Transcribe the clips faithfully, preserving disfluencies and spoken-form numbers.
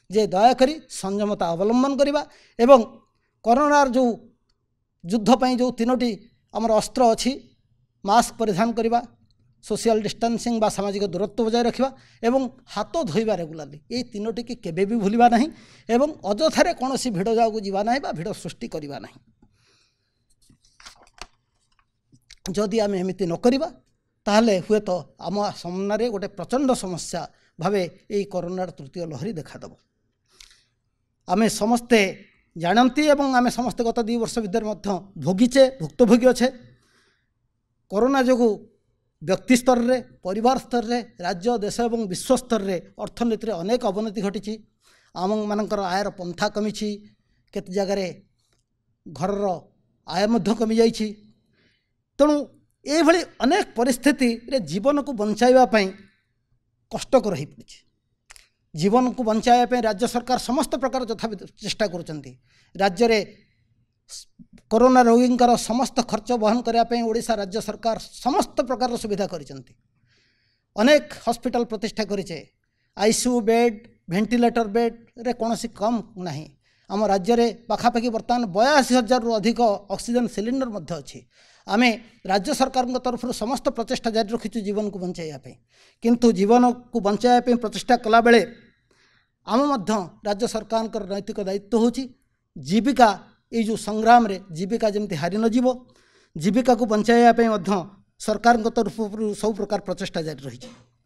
जे दयाकरी संयमता अवलंबन करवा एवं कोरोनार जो युद्ध ପାଇଁ जो तीनोटी आमर अस्त्र अच्छी मास्क परिधान करवा सोशल डिस्टेंसिंग बा सामाजिक दूरत्व बजाय रखा एवं हाथ धोइबा रेगुलारली ये तीनोटी की केबे भी भूलिबा नहीं एवं अजथारे कौन सी भिड़ जाऊ जीवा नहीं बा भिड़ सृष्टि करवा नहीं जदि आम एमती न करवा ताहले हुए तो आम सामने गोटे प्रचंड समस्या भावे यही कोरोनार तृतीय लहरी देखादेव आम समस्ते जानती एवं आम समस्ते गत दु वर्ष भितर भोगीचे भुक्तभोगी अच्छे कोरोना जो व्यक्ति स्तर रे परिवार स्तर रे राज्य देश एवं विश्व स्तर रे अर्थनीति रे अनेक अवनति घटी आम मानकर आयर पंथा कमी केते जगार घर आय मध्य कमी जाइछि तेणु ये भली अनेक परिस्थिति रे जीवन को बंचाइबा पई कष्टकर हो पड़ी जीवन को बंचाइबा राज्य सरकार समस्त प्रकार यथा चेष्टा करुछंती राज्य रे कोरोना रोगींकर समस्त खर्च वहन करने ओडिशा राज्य सरकार समस्त प्रकार सुविधा करिसेंती अनेक हॉस्पिटल प्रतिष्ठा करिचे आईसीयू बेड वेंटिलेटर बेड रे कोनोसी कम नहीं आम राज्य रे पाखापाखि बर्तमान बयासी हजार रु अधिक ऑक्सीजन सिलिंडर मध्य अच्छी आमे राज्य सरकार तरफ समस्त प्रचेष्टा जारी रखीचु जीवन को बंचाइबा किंतु जीवन को बंचाइबा प्रचेष्टा कला बेले आम मध्य राज्य सरकार नैतिक दायित्व होची जीविका ये जो संग्राम रे जीविका जमती हारी न जीवो जीविका को बंचाइबा सरकार तरफ सब प्रकार प्रचेष्टा जारी रही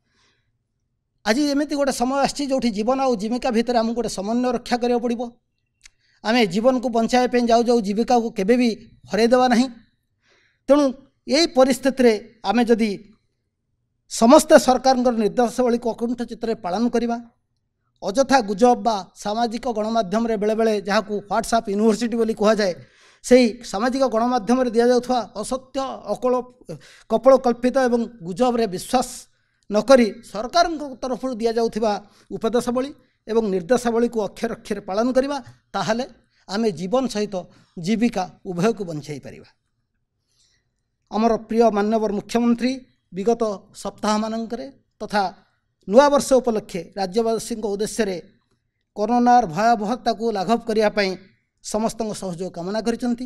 आज एमती गोटे समय आसी जो जीवन और जीविका भितर आमको गोटे समन्वय रक्षा करा पड़ो आम जीवन को बंचाइबा जाऊ जाऊ जीविका को केबे भी हरईदेवा नहीं तेणु यही परिस्थिति रे आमे जदि समस्त सरकार निर्देशावली को अकुंठ चित्त पालन करवा अजथा गुजब बा सामाजिक गणमाध्यम रे बेले बेले जहाँ को व्हाट्सएप यूनिवर्सिटी बोली कह जाए से सामाजिक गणमाध्यम रे दिया जाउथवा असत्य अकल कपल कल्पित एवं गुजब रे विश्वास नकरी सरकार तरफ दिया जाउथवा उपदेशावली एवं निर्देशावली को अक्षर अक्षर पालन करवा ताहले आमे जीवन सहित जीविका उभय को बंचाई परिबा आमर प्रिय माननीय मुख्यमंत्री विगत सप्ताह मानकरे तथा नुआ वर्ष उपलक्षे राज्यवासी उद्देश्य रे कोरोनार भयावहता को लाघव करने समस्त सहयोग कामना करिसेंती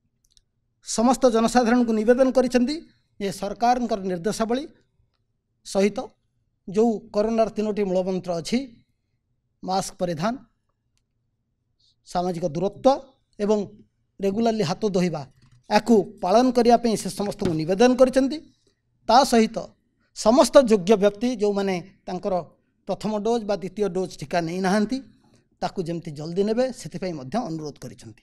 समस्त जनसाधारण को निवेदन करिसेंती ये सरकार निर्देशावली सहित जो कोरोनार तीनोटी मूलमंत्र अच्छी मास्क परिधान सामाजिक दूरत्व एवं रेगुलारली हाथ धोइबा याकू पालन करने से समस्त को निवेदन करिसेंती ता सहित समस्त योग्य व्यक्ति जो माने तांकर प्रथम डोज बा द्वितीय डोज टीका नहीं नाहंती ताकू जमती जल्दी नेबे सेतिपई मध्य अनुरोध करिसेंती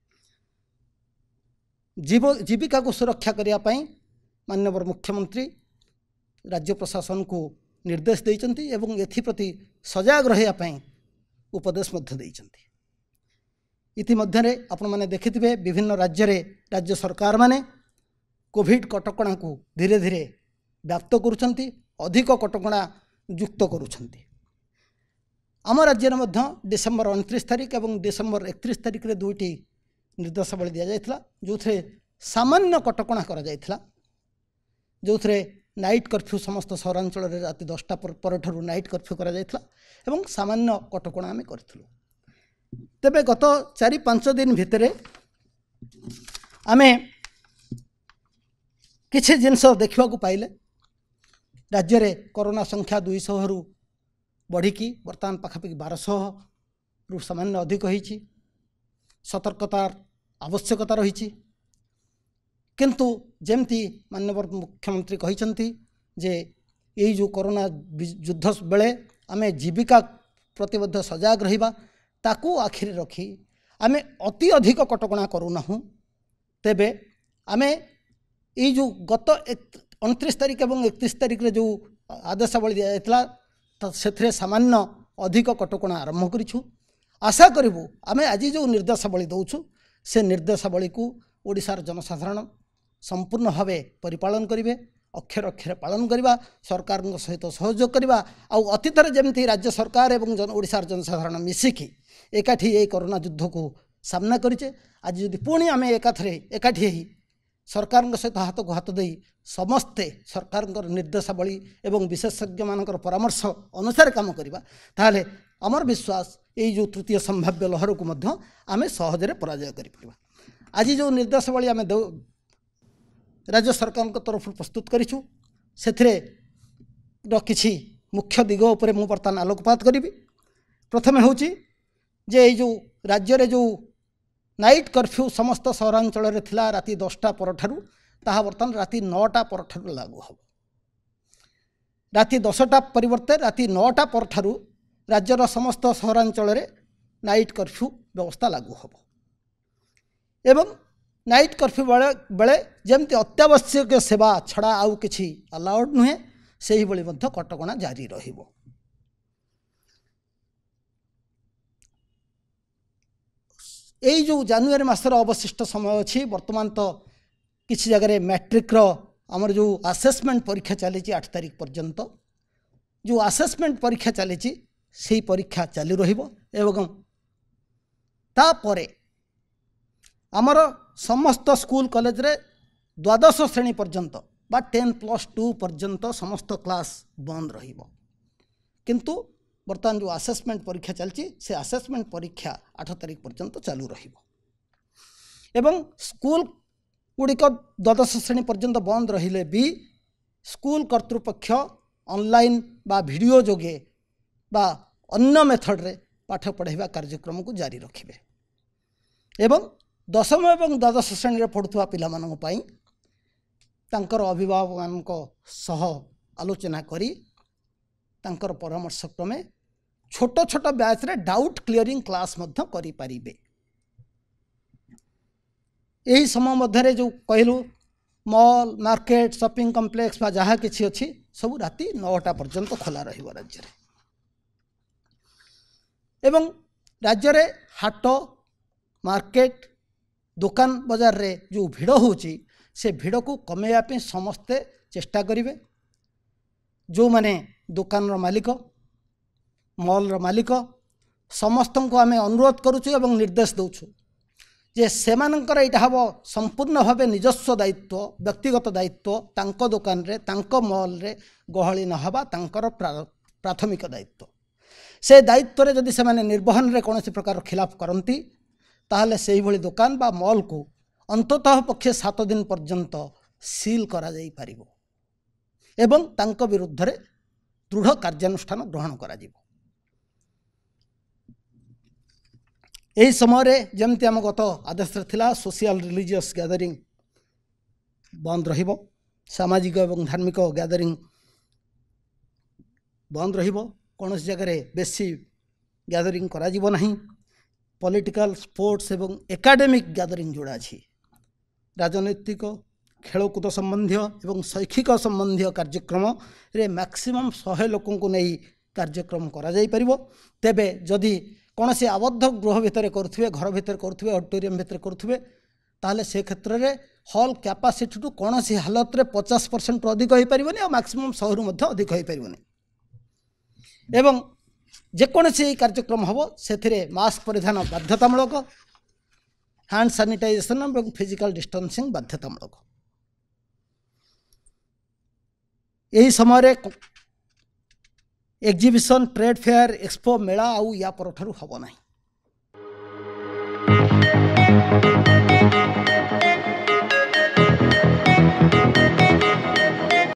जीव जीविका को सुरक्षा करिया पई माननीय मुख्यमंत्री राज्य प्रशासन को निर्देश देइचंती एवं एथि प्रति सजग रहिया पई उपदेश मध्य देइचंती इति मध्यरे आपण माने देखिथिबे विभिन्न राज्य रे राज्य सरकार माने कोविड कटकणा को धीरे धीरे व्याप्त करुछंती अधिक कटकणा युक्त करुछंती आम राज्य में डिसेम्बर उनतीस तारिख और डिसेम्बर एकतीस तारिख रे दुईटी निर्देशावली दि जाइथिला जो थे सामान्य कटकणा करा जाइथिला जो थे नाइट कर्फ्यू समस्त सहरांचल रे राति दसटा पर ठरू नाइट कर्फ्यू करा जाइथिला एवं सामान्य कटकणा आम करथिलु तेबे गत चारि पांच दिन भितरे आमे किछि जिनस देखा पाइले राज्य रे कोरोना संख्या दुई सौ रु बढ़िकी बर्तमान पाखापाखि बारश रु सामान्य अधिक होईची सतर्कतार आवश्यकता रही किंतु जेमती माननीय मुख्यमंत्री कहिसंती जे यही जो कोरोना युद्ध बेले आमे जीविका प्रतिबद्ध सजग रहिबा ताकू आखिरी रखी आमे अति अधिक कटकणा करूना तेबे आमे यही जो गत उनतीस तारिख और एकतीस तारिख रे जो आदेशावली दि जाइथिला से सामान्य अधिक कटकणा आरंभ करिछु आशा करिबु आमे आज जो निर्देशावली दउछु से निर्देशावली को ओडिशार जनसाधारण संपूर्ण भावे परिपालन करिवे अक्षर अक्षर पालन करवा सरकार सहित सहयोग करवा आउ अतीतर जमती राज्य सरकार एवं जन ओडिशार जनसाधारण मिसिकी एकाठी ये कोरोना युद्ध को सामना करिचे आज जदि पुणी आम एकाथरे एकाठी सरकार सहित हाथ को हाथ दे समस्ते सरकार निर्देशावली एवं विशेषज्ञ मानकर परामर्श अनुसार काम करवा ताहले आमर विश्वास ये जो तृतीय संभाव्य लहर को मध्य आमे सहजरे पराजय करि परिबा। आज जो निर्देशावली आमे राज्य सरकार तरफ प्रस्तुत करिछु सेथिरे किछि मुख्य दिग उपर मु बर्तमान आलोकपात करी। प्रथमे होची जे ये जो राज्य रे जो नाइट कर्फ्यू समस्त सहरांचल रे थिला राति दसटा परठारु ताहा बर्तमान राति नौटा परठारु लागू हो। राति दसटा परिवर्ते राति नौटा परठारु राज्यर समस्त सहरांचल रे नाइट कर्फ्यू व्यवस्था लागू हो। एवं नाइट कर्फ्यू बेले बेले जमती अत्यावश्यक सेवा छड़ा आउ किछि अलाउड नुहे सेही बळी मध्य कटकणा जारी रहिबो। एई जो जनवरी मासर अवशिष्ट समय अछि वर्तमान तो किछि जगह मैट्रिक रो हमर जो असेसमेंट परीक्षा चली आठ तारीख पर्यंत जो असेसमेंट परीक्षा चली से परीक्षा चालू रहिबो। एवं तापरे आमर समस्त स्कूल कॉलेज रे द्वादश श्रेणी पर्यंत बा टेन प्लस टू पर्यंत समस्त क्लास बंद रहिबो। किंतु बर्तमान जो असेसमेंट परीक्षा चलची से असेसमेंट परीक्षा आठ तारीख पर्यंत चालू रहिबो। एवं स्कूल गुड़िक द्वादश श्रेणी पर्यंत बंद रहिले भी स्कूल कर्तृपक्ष ऑनलाइन बा वीडियो जोगे बा अन्य मेथड रे पाठ पढ़ाइबा कार्यक्रम को जारी रखिबे। एवं दशम एवं द्वादश श्रेणी रे पढ़ुवा पिला मानन पई तांकर अभिभावक सह आलोचना करी तांकर परामर्श क्रमे छोट छोट बैच रे डाउट क्लियरिंग क्लास मध्य करि परिबे। यही समय मध्य जो कहलु मॉल मार्केट शॉपिंग कॉम्प्लेक्स बा जहाँ किसी अच्छी सब राति नौटा पर्यंत खोला रहिबो राज्य रे। एवं राज्य रे हाट मार्केट दुकान बाजार रे जो भिड़ होची से भिड़ को कमेया पे समस्ते चेष्टा करिवे। जो माने दुकान रो मालिक मॉल रो मालिक समस्त को आमे अनुरोध करूछु एवं निर्देश दउछु जे सेमानंकर एटा हबो संपूर्ण भावे निजस्व दायित्व व्यक्तिगत दायित्व तांको दुकान रे तांको मॉल रे गहली न हबा तांकर प्राथमिक दायित्व। से दायित्व रे जदि सेमाने निर्वहन रे कोनोसी प्रकार खिलाफ करंती ताहले सेही भली दुकान बा मॉल को अंततः पक्षे सात दिन पर्यंत सील करा जाई पारिबो एवं तांको विरुद्ध रे दृढ़ कार्यानुष्ठान ग्रहण करा जिवो। यही समय जमती आम गत आदेश थिला सोशल रिलीजियस गैदरिंग बंद रहिबो सामाजिक एवं धार्मिक गैदरिंग बंद रहिबो। कौन जगह बेसी गैदरिंग करा जिवो नहीं। पॉलिटिकल स्पोर्ट्स एवं एकेडमिक गैदरिंग जोड़ा अछि राजनैतिक खेलकूद संबंधी एवं शैक्षिक संबंधी कार्यक्रम रे मैक्सिमम सौ लोकों को नहीं कार्यक्रम करा जाई परिबो। तेबे जदि कौन से आबद्ध गृह भितर करुवे घर भितर करुवे ऑडिटोरियम भितर करुवे ताहले से क्षेत्र में हॉल कैपेसिटी टू कौन सी हालत रे पचास परसेंट अधिक हो पारिबनी और मैक्सिमम सौ रु मध्य अधिक हो पारिबनी। एवं जेकोसी कार्यक्रम हम से मास्क परिधान बाध्यतामूलक हैंड सैनिटाइजेशन और फिजिकल डिस्टेंसिंग बाध्यतामूलक। यही समय एग्जिबिशन ट्रेड फेयर एक्सपो मेला आउ या परठारु हबो नाही।